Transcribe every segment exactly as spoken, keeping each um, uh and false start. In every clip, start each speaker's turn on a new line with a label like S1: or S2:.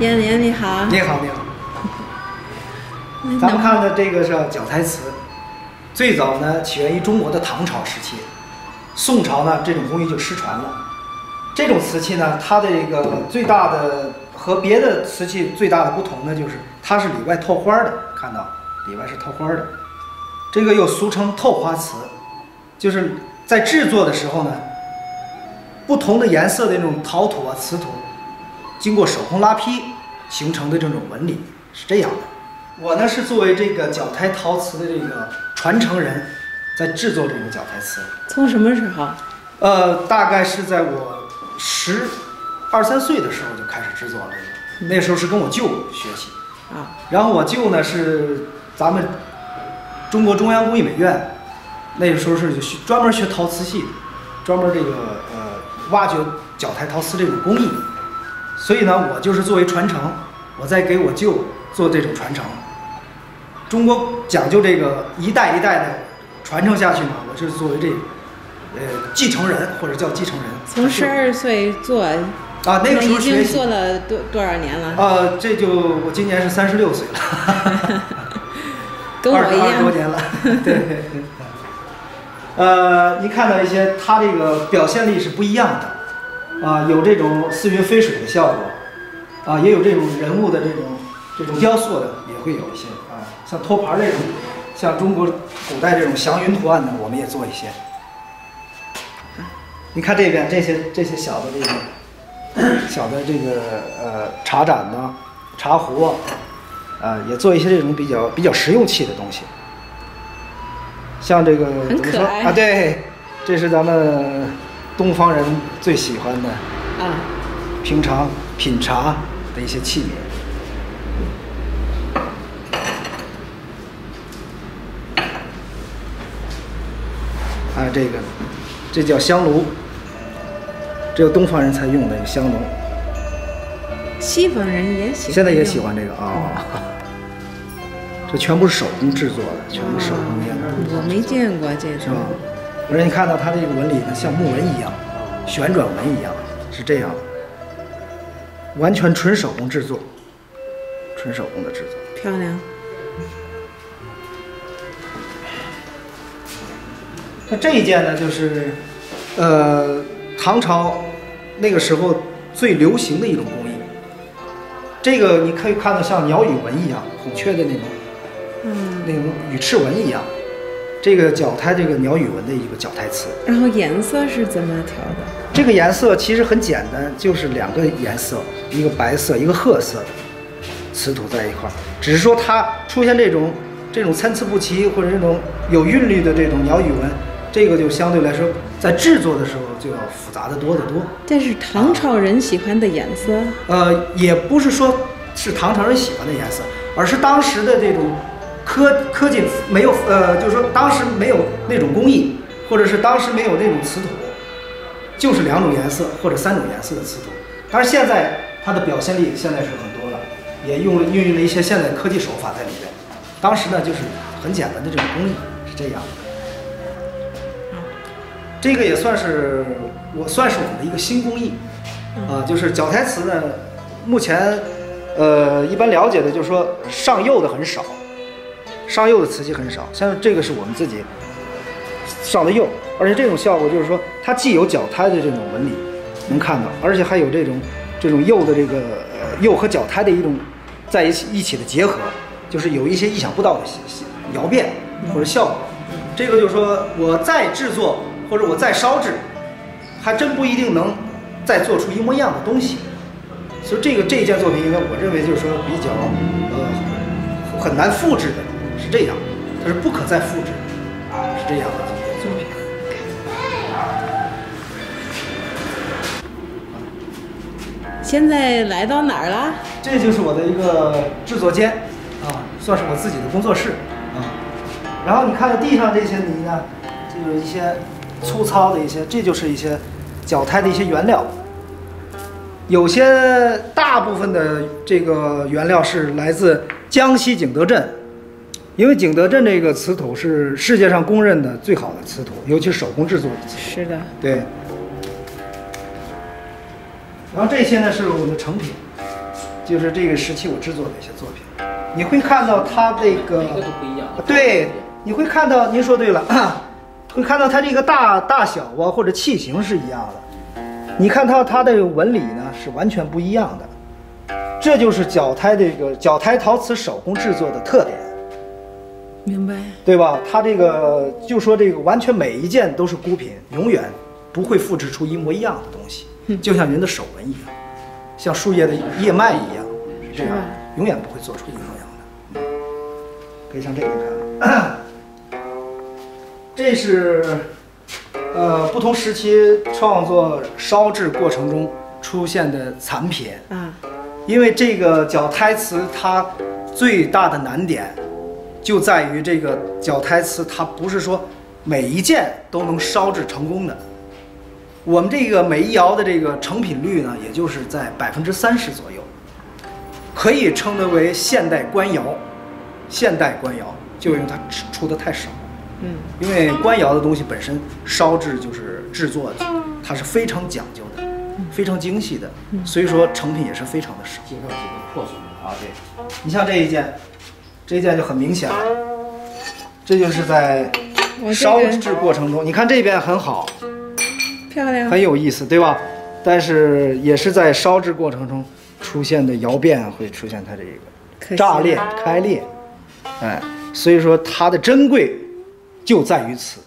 S1: 严严你好。
S2: 你好，你好。咱们看的这个是脚台瓷，最早呢起源于中国的唐朝时期，宋朝呢这种工艺就失传了。这种瓷器呢，它的一个最大的和别的瓷器最大的不同呢，就是它是里外透花的，看到里外是透花的，这个又俗称透花瓷，就是在制作的时候呢，不同的颜色的那种陶土啊、瓷土，经过手工拉坯形成的这种纹理是这样的。我呢是作为这个脚台陶瓷的这个传承人，在制作这个脚台瓷。
S1: 从什么时候？
S2: 呃，大概是在我十二三岁的时候就开始制作了这个，那时候是跟我舅学习
S1: 啊。
S2: 然后我舅呢是咱们中国中央工艺美院，那个时候是专门学陶瓷系的，专门这个呃挖掘脚台陶瓷这种工艺。所以呢，我就是作为传承，我在给我舅做这种传承。中国讲究这个一代一代的传承下去嘛，我就是作为这个呃继承人或者叫继承人。
S1: 从十二岁做啊，
S2: 那个时候
S1: 已经做了多多少年了？
S2: 呃，这就我今年是三十六岁了，
S1: 跟我一样，
S2: 二十多年了。对，呃，你看到一些它这个表现力是不一样的，啊、呃，有这种似云飞水的效果，啊、呃，也有这种人物的这种这种雕塑的，也会有一些啊、呃，像托盘这种，像中国古代这种祥云图案的，我们也做一些。你看这边这些这些小的这个小的这个呃茶盏呢、茶壶啊，呃也做一些这种比较比较实用气的东西。像这个怎么说啊？对，这是咱们东方人最喜欢的
S1: 啊，
S2: 平常品茶的一些器皿。啊，这个这叫香炉。只有东方人才用的香炉，
S1: 西方人也喜欢，
S2: 现在也喜欢这个啊、哦。这全部是手工制作的，全部手工捏的。
S1: 我没见过这种。
S2: 而且你看到它这个纹理呢，像木纹一样，旋转纹一样，是这样的，完全纯手工制作，纯手工的制作，
S1: 漂亮。
S2: 那这一件呢，就是呃。唐朝那个时候最流行的一种工艺，这个你可以看到像鸟语纹一样，孔雀的那种，嗯，那种羽翅纹一样，这个脚台这个鸟语纹的一个脚台瓷。
S1: 然后颜色是怎么调的？
S2: 这个颜色其实很简单，就是两个颜色，一个白色，一个褐色的瓷土在一块儿，只是说它出现这种这种参差不齐或者这种有韵律的这种鸟语纹。这个就相对来说，在制作的时候就要复杂的多得多。
S1: 这是唐朝人喜欢的颜色？
S2: 呃，也不是说是唐朝人喜欢的颜色，而是当时的这种科科技没有，呃，就是说当时没有那种工艺，或者是当时没有那种瓷土，就是两种颜色或者三种颜色的瓷土。当然现在它的表现力现在是很多了，也用了运用了一些现代科技手法在里边。当时呢就是很简单的这种工艺是这样的。这个也算是我算是我们的一个新工艺，啊、呃，就是脚台瓷呢，目前，呃，一般了解的就是说上釉的很少，上釉的瓷器很少，像这个是我们自己上的釉，而且这种效果就是说它既有脚台的这种纹理能看到，而且还有这种这种釉的这个呃釉和脚台的一种在一起一起的结合，就是有一些意想不到的窑变或者效果。这个就是说我再制作。或者我再烧制，还真不一定能再做出一模一样的东西。所以这个这一件作品，应该我认为就是说比较呃很难复制的，是这样，它是不可再复制的，是这样的一件作品。
S1: 现在来到哪儿了？
S2: 这就是我的一个制作间啊，算是我自己的工作室啊。然后你看到地上这些泥呢，就是一些。粗糙的一些，这就是一些脚台的一些原料。有些大部分的这个原料是来自江西景德镇，因为景德镇这个瓷土是世界上公认的最好的瓷土，尤其是手工制作的瓷土。
S1: 是的，
S2: 对。然后这些呢是我们的成品， 就是这个时期我制作的一些作品，你会看到它这个
S3: 每个都不一样。
S2: 对，你会看到，您说对了，会看到它这个大大小啊或者器型是一样的，你看到它的纹理呢是完全不一样的，这就是脚胎这个脚胎陶瓷手工制作的特点。
S1: 明白，
S2: 对吧？它这个就说这个完全每一件都是孤品，永远不会复制出一模一样的东西，就像人的手纹一样，像树叶的叶脉一样，是这样，永远不会做出一模一样的。可以像这个看，这是呃不同时期创作烧制过程中出现的残品
S1: 啊，
S2: 因为这个脚胎瓷它最大的难点。就在于这个脚胎瓷，它不是说每一件都能烧制成功的。我们这个每一窑的这个成品率呢，也就是在百分之三十左右，可以称得为现代官窑。现代官窑就因为它出的太少，
S1: 嗯，
S2: 因为官窑的东西本身烧制就是制作，它是非常讲究的，非常精细的，所以说成品也是非常的少。
S3: 介绍几个破损的
S2: 啊，对，你像这一件。这一件就很明显了，这就是在烧制过程中，你看这边很好，
S1: 漂亮，
S2: 很有意思，对吧？但是也是在烧制过程中出现的窑变会出现它这个炸裂、开裂，哎，所以说它的珍贵就在于此。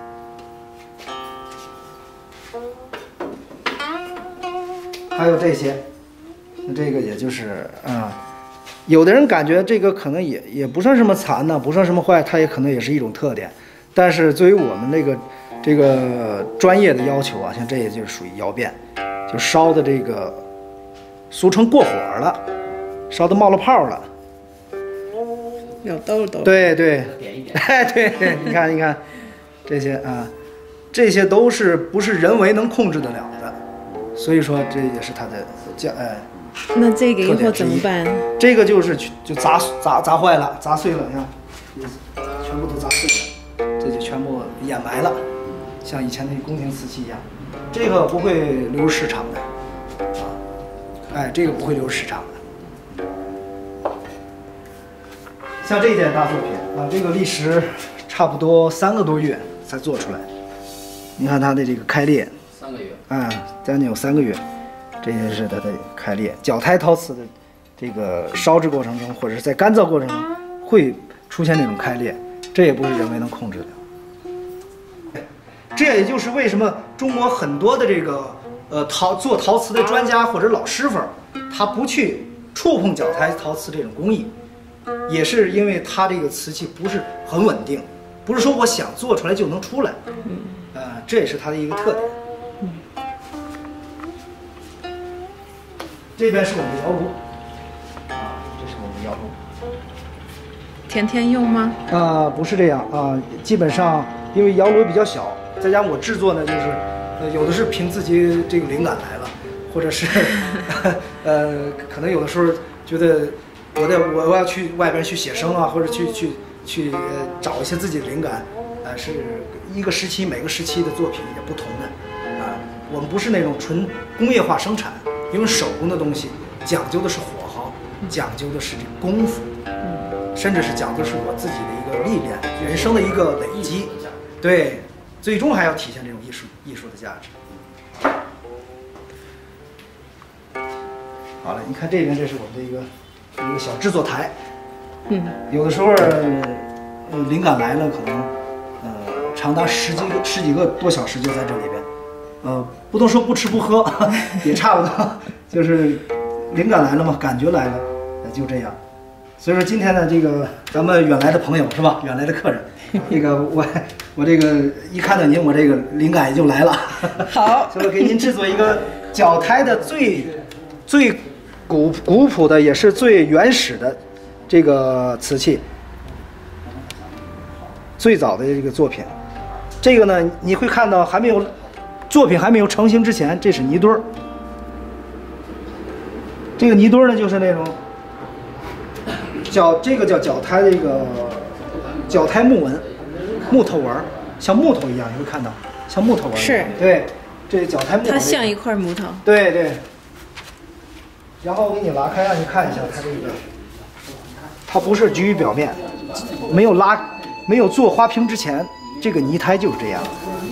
S2: 还有这些，那这个也就是啊。有的人感觉这个可能也也不算什么残呢，不算什么坏，它也可能也是一种特点。但是作为我们这个这个专业的要求啊，像这也就是属于窑变，就烧的这个俗称过火了，烧的冒了泡了，
S1: 有痘痘。
S2: 对对，
S3: 点一点，
S2: 哎对对，你看你看这些啊，这些都是不是人为能控制得了的，所以说这也是它的价哎。
S1: 那这个以后怎么办？
S2: 这个就是就砸砸砸坏了，砸碎了，你看，全部都砸碎了，这就全部掩埋了，像以前那宫廷瓷器一样。这个不会流入市场的，啊，哎，这个不会流入市场的。像这件大作品啊，这个历时差不多三个多月才做出来。你看它的这个开裂，
S3: 三个月，
S2: 啊，将近有三个月。这些是它的开裂，脚胎陶瓷的这个烧制过程中，或者是在干燥过程中会出现那种开裂，这也不是人为能控制的。这也就是为什么中国很多的这个呃陶做陶瓷的专家或者老师傅，他不去触碰脚胎陶瓷这种工艺，也是因为它这个瓷器不是很稳定，不是说我想做出来就能出来，呃，这也是它的一个特点。这边是我们的窑炉，啊，这是我们的窑炉。
S1: 天天用吗？
S2: 啊、呃，不是这样啊，基本上因为窑炉比较小，再加上我制作呢，就是呃有的是凭自己这个灵感来了，或者是呃可能有的时候觉得我在我我要去外边去写生啊，或者去去去呃找一些自己的灵感，呃是一个时期每个时期的作品也不同的啊，我们不是那种纯工业化生产。因为手工的东西讲究的是火候，讲究的是这个功夫，甚至是讲究是我自己的一个历练，人生的一个累积，对，最终还要体现这种艺术艺术的价值。好了，你看这边，这是我们的一个一个小制作台，
S1: 嗯，
S2: 有的时候呃灵感来了，可能呃长达十几个十几个多小时就在这里边。呃，不能说不吃不喝，也差不多，就是灵感来了嘛，感觉来了，就这样。所以说今天呢，这个咱们远来的朋友是吧，远来的客人，这个我我这个一看到您，我这个灵感也就来了。
S1: 好，
S2: 所以我给您制作一个脚胎的最最古古朴的，也是最原始的这个瓷器，最早的这个作品。这个呢，你会看到还没有。作品还没有成型之前，这是泥墩儿。这个泥墩儿呢，就是那种脚，这个叫脚胎，这个脚胎木纹，木头纹，像木头一样，你会看到像木头纹。
S1: 是，
S2: 对，这脚胎木头。
S1: 它像一块木头。
S2: 对对。 然后我给你拉开，让你看一下它这个，它不是局于表面，没有拉，没有做花瓶之前，这个泥胎就是这样。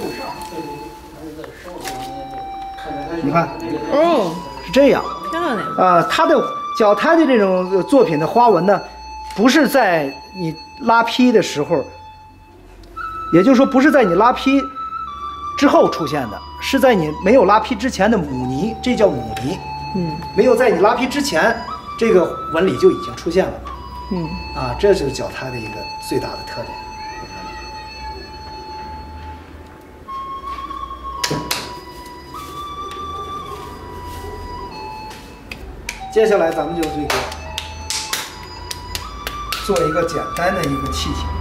S2: 你看，
S1: 哦，
S2: 是这样。
S1: 漂亮。
S2: 啊、呃，它的脚胎的这种作品的花纹呢，不是在你拉坯的时候，也就是说不是在你拉坯之后出现的，是在你没有拉坯之前的母泥，这叫母泥。
S1: 嗯，
S2: 没有在你拉坯之前，这个纹理就已经出现了。
S1: 嗯，
S2: 啊，这就是脚胎的一个最大的特点。接下来咱们就这个做一个简单的一个器体。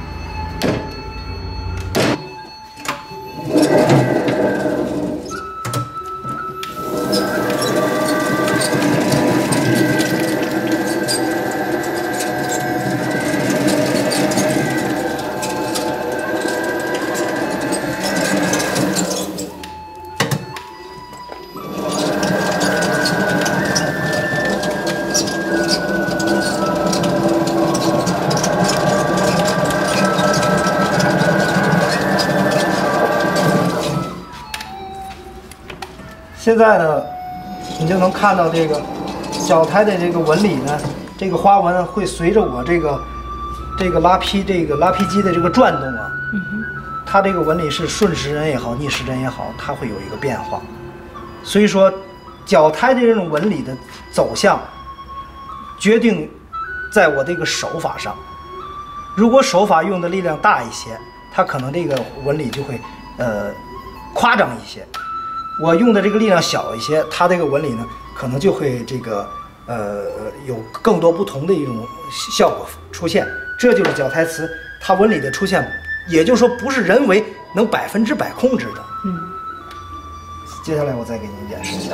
S2: 现在呢，你就能看到这个脚胎的这个纹理呢，这个花纹会随着我这个这个拉坯这个拉坯机的这个转动啊，
S1: 嗯
S2: 它这个纹理是顺时针也好，逆时针也好，它会有一个变化。所以说，脚胎的这种纹理的走向，决定在我这个手法上。如果手法用的力量大一些，它可能这个纹理就会呃夸张一些。我用的这个力量小一些，它这个纹理呢，可能就会这个呃有更多不同的一种效果出现。这就是脚胎瓷它纹理的出现，也就是说不是人为能百分之百控制的。
S1: 嗯。
S2: 接下来我再给您演示一下。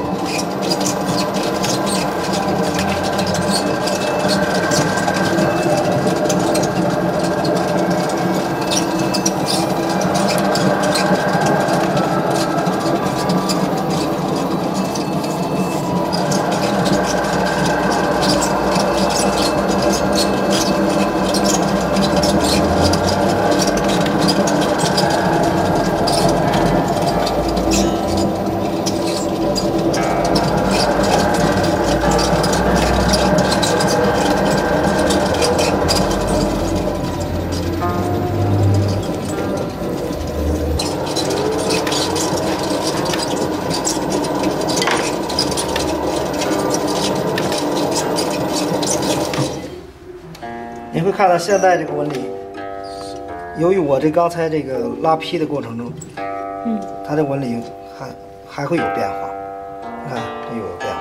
S2: 你会看到现在这个纹理，由于我这刚才这个拉坯的过程中，
S1: 嗯，
S2: 它的纹理还还会有变化。你看，这又有变化。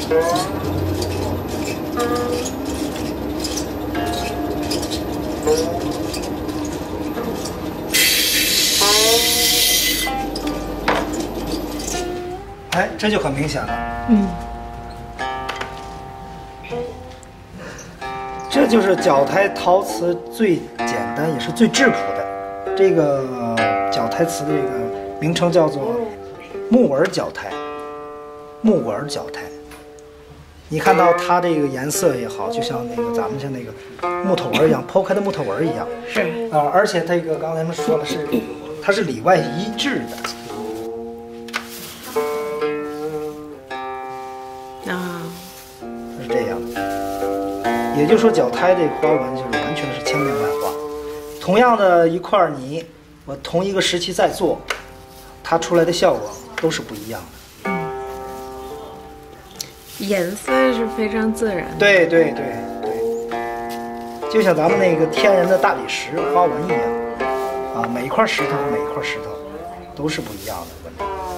S2: 哎，这就很明显了。
S1: 嗯，
S2: 这就是脚台陶瓷最简单也是最质朴的。这个脚台瓷的这个名称叫做木纹脚台，木纹脚台。你看到它这个颜色也好，就像那个咱们像那个木头纹一样，剖开的木头纹一样。
S1: 是
S2: 啊、而且这个刚才咱们说了是，它是里外一致的。
S1: 啊，
S2: 是这样的，也就是说脚胎这个花纹就是完全是千变万化。同样的一块泥，我同一个时期再做，它出来的效果都是不一样的。
S1: 颜色是非常自然的。
S2: 对对对对，就像咱们那个天然的大理石花纹一样，啊，每一块石头和每一块石头都是不一样的纹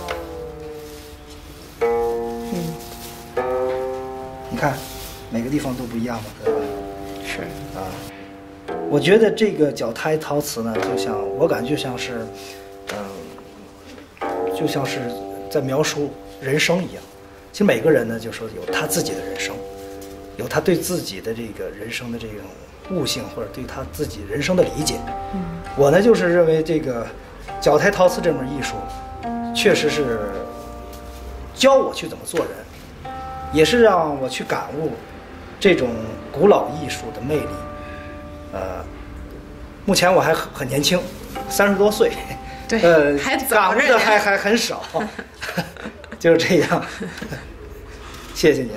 S2: 理。
S1: 嗯，
S2: 你看，每个地方都不一样嘛，对吧？
S1: 是
S2: 啊，我觉得这个脚胎陶瓷呢，就像我感觉就像是，嗯、就像是在描述人生一样。其实每个人呢，就说有他自己的人生，有他对自己的这个人生的这种悟性，或者对他自己人生的理解。
S1: 嗯，
S2: 我呢就是认为这个脚胎陶瓷这门艺术，确实是教我去怎么做人，也是让我去感悟这种古老艺术的魅力。呃，目前我还很很年轻，三十多岁，
S1: 对，
S2: 呃，
S1: 还早着呢
S2: 感悟的还还很少，就是这样。谢谢您。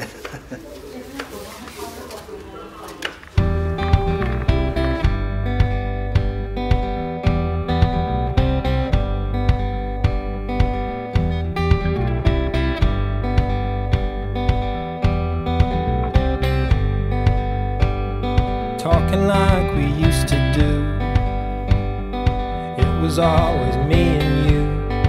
S4: Talking like we used to do. It was always me and you,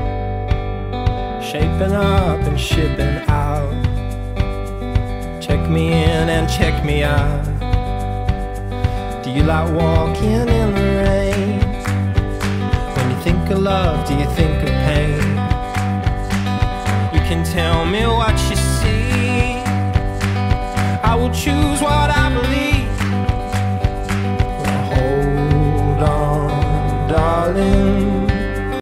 S4: shaping up and shipping out. Check me in and check me out. Do you like walking in the rain? When you think of love, do you think of pain? You can tell me what you